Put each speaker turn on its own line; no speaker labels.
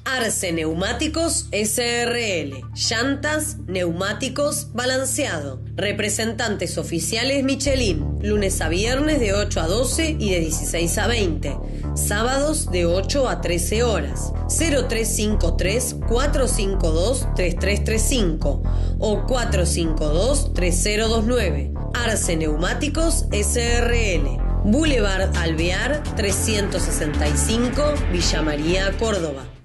Arce Neumáticos SRL. Llantas, neumáticos, balanceado. Representantes oficiales Michelin. Lunes a viernes de 8 a 12 y de 16 a 20. Sábados de 8 a 13 horas. 0353 452 3335 o 452 3029. Arce Neumáticos SRL. Boulevard Alvear 365, Villa María, Córdoba.